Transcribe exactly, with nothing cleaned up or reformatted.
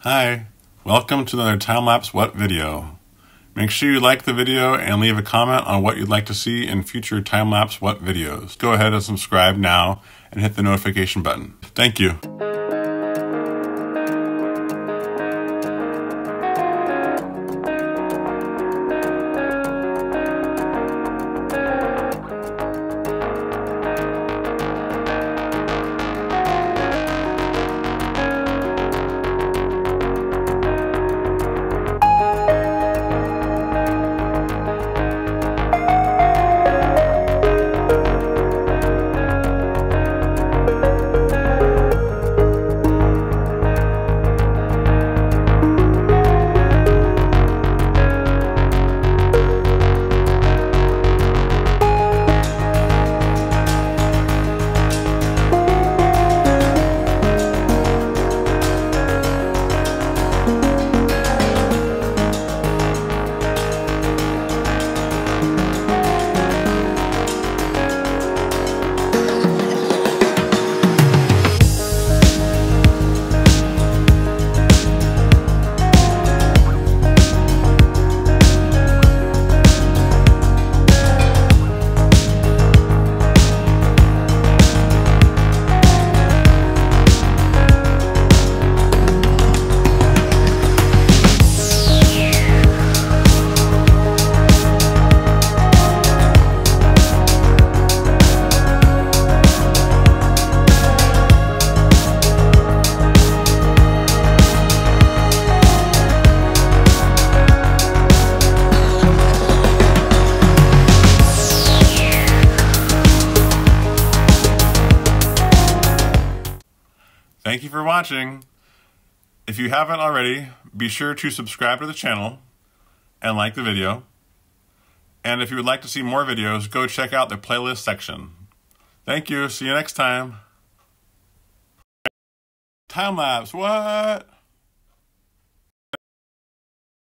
Hi, welcome to another time-lapse what video. Make sure you like the video and leave a comment on what you'd like to see in future time-lapse what videos. Go ahead and subscribe now and hit the notification button. Thank you. Thank you for watching. If you haven't already, be sure to subscribe to the channel and like the video. And if you would like to see more videos, go check out the playlist section. Thank you. See you next time. Time-lapse, what?